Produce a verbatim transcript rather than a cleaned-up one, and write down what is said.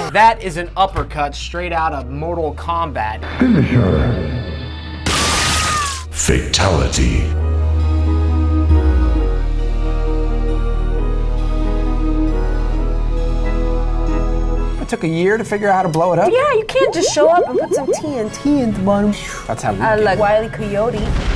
That is an uppercut straight out of Mortal Kombat. Finisher. Fatality. It took a year to figure out how to blow it up. Yeah, you can't just show up and put some T N T in the bottom. That's how we I get like it. Wile E. Coyote.